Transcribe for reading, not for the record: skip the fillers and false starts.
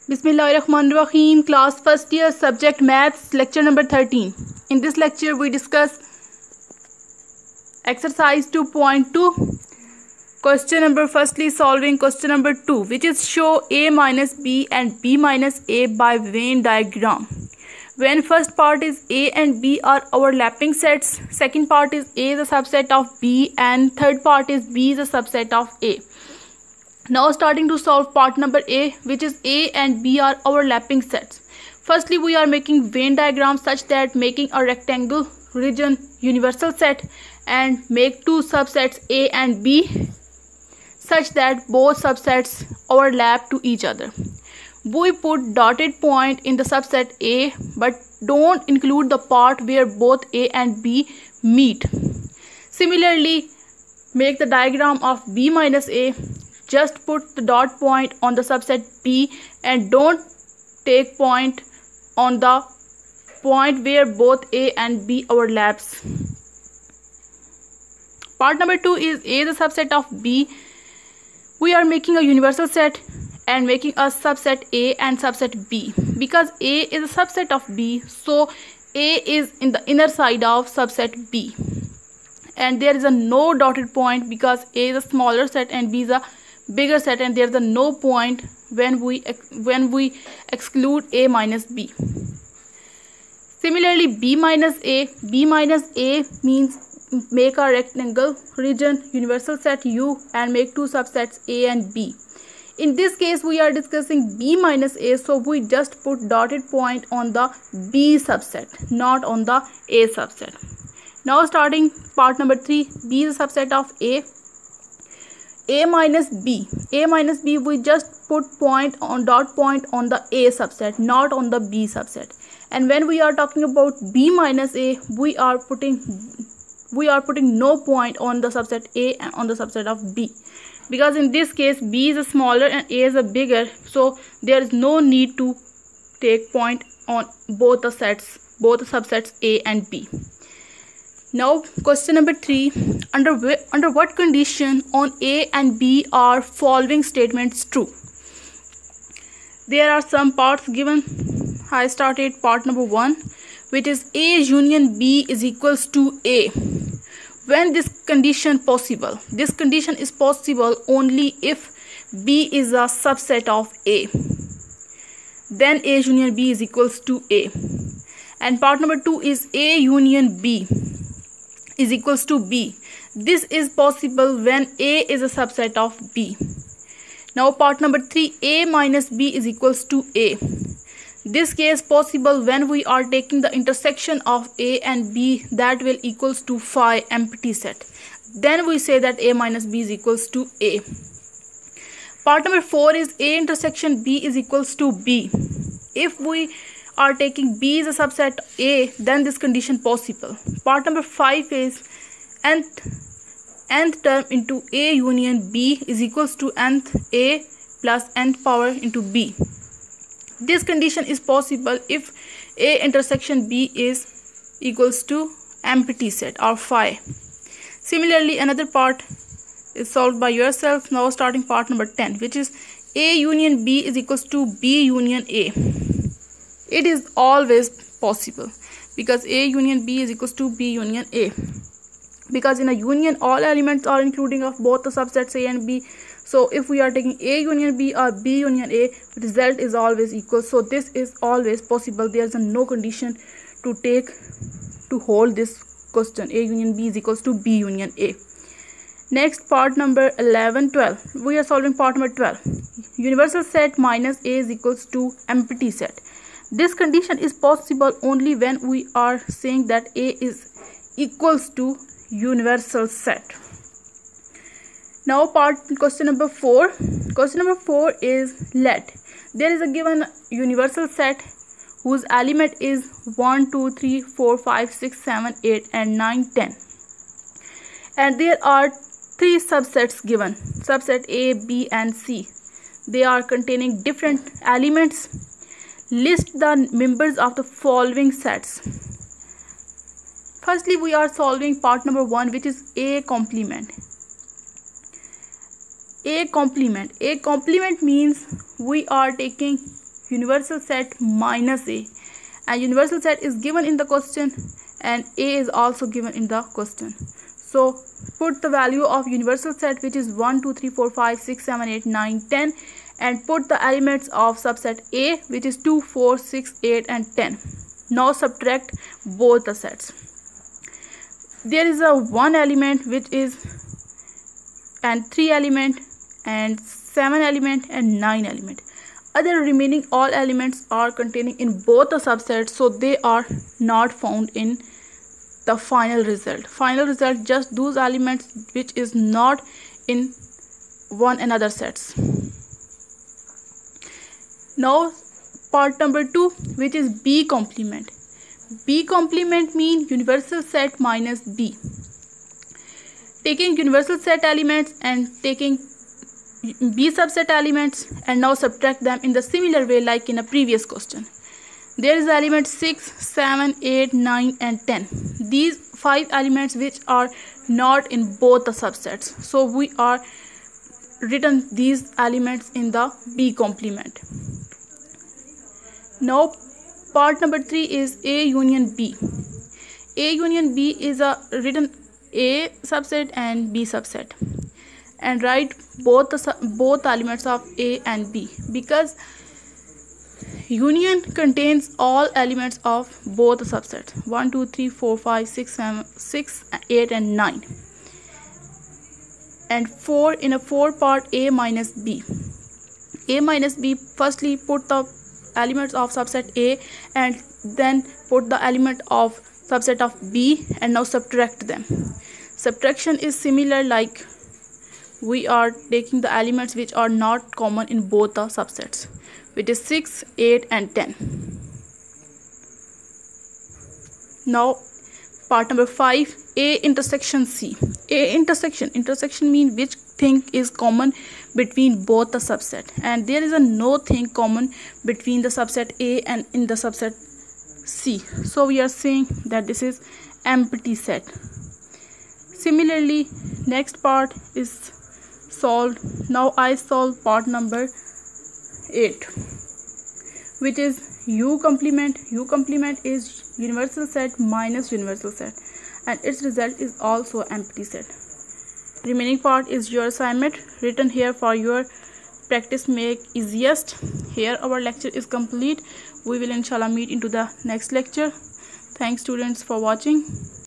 Bismillahirrahmanirrahim. Class first year, subject maths, lecture number 13. In this lecture we discuss exercise 2.2. Question number firstly solving question number 2, which is show a minus b and b minus a by Venn diagram. When first part is a and b are overlapping sets, second part is a is a subset of b, and third part is b is a subset of a. Now starting to solve part number A, which is A and B are overlapping sets. Firstly, we are making Venn diagram such that making a rectangle region universal set and make two subsets A and B such that both subsets overlap to each other. We put dotted point in the subset A but don't include the part where both A and B meet. Similarly, make the diagram of B minus A. Just put the dot point on the subset B and don't take point on the point where both A and B overlaps. Part number 2 is A the subset of B. We are making a universal set and making a subset A and subset B. Because A is a subset of B, so A is in the inner side of subset B. And there is a no dotted point because A is a smaller set and B is a bigger set, and there is a no point when we exclude A minus B. Similarly, B minus A means make a rectangle region universal set U and make two subsets A and B. In this case we are discussing B minus A, so we just put dotted point on the B subset, not on the A subset. Now starting part number 3, B is a subset of A minus B, we just put dot point on the A subset, not on the B subset. And when we are talking about B minus A, we are putting no point on the subset A and on the subset of B, because in this case B is a smaller and A is a bigger, so there is no need to take point on both the subsets A and B. Now question number 3, under what condition on A and B are following statements true? There are some parts given. I started part number 1, which is A union B is equals to A. When this condition possible? This condition is possible only if B is a subset of A. Then A union B is equals to A. And part number 2 is A union B is equals to B. This is possible when A is a subset of B. Now part number 3, A minus B is equals to A. This case possible when we are taking the intersection of A and B, that will equals to phi empty set. Then we say that A minus B is equals to A. Part number 4 is A intersection B is equals to B. If we are taking B is a subset A, then this condition possible. Part number 5 is nth term into A union B is equals to nth A plus nth power into B. This condition is possible if A intersection B is equals to empty set or phi. Similarly, another part is solved by yourself. Now starting part number 10, which is A union B is equals to B union A. It is always possible because A union B is equals to B union A, because in a union all elements are including of both the subsets A and B. So if we are taking A union B or B union A, the result is always equal. So this is always possible. There is no condition to hold this question. A union B is equals to B union A. Next, part number 11, 12. We are solving part number 12. Universal set minus A is equals to empty set. This condition is possible only when we are saying that A is equals to universal set. Now question number 4. Question number 4 is let there is a given universal set whose element is 1, 2, 3, 4, 5, 6, 7, 8 and 9, 10. And there are 3 subsets given, subset A, B and C. They are containing different elements. List the members of the following sets. Firstly, we are solving part number 1, which is A complement. A complement means we are taking universal set minus A, and universal set is given in the question and A is also given in the question. So put the value of universal set, which is 1 2 3 4 5 6 7 8 9 10, and put the elements of subset A, which is 2 4 6 8 and 10. Now subtract both the sets. There is a 1 element which is, and 3 element, and 7 element, and 9 element. Other remaining all elements are containing in both the subsets, so they are not found in the final result. Final result just those elements which is not in one another sets. Now part number 2, which is B complement. B complement means universal set minus B. Taking universal set elements and taking B subset elements and now subtract them in the similar way like in a previous question. There is element 6, 7, 8, 9 and 10. These 5 elements which are not in both the subsets. So we are written these elements in the B complement. Now part number 3 is A union B. A union B is a written A subset and B subset, and write both elements of A and B, because union contains all elements of both subsets 1 2 3 4 5 6 7 6 8 and 9, and 4 in a 4 part A minus B. A minus B, firstly put the elements of subset A and then put the element of subset of B and now subtract them. Subtraction is similar like we are taking the elements which are not common in both the subsets, which is 6, 8 and 10. Now part number 5, A intersection C. A intersection means which thing is common between both the subset, and there is a no thing common between the subset A and in the subset C. So we are saying that this is empty set. Similarly, next part is solved. Now I solve part number 8, which is U complement. U complement is universal set minus universal set, and its result is also empty set. Remaining part is your assignment written here for your practice make easiest. Here our lecture is complete. We will inshallah meet into the next lecture. Thanks students for watching.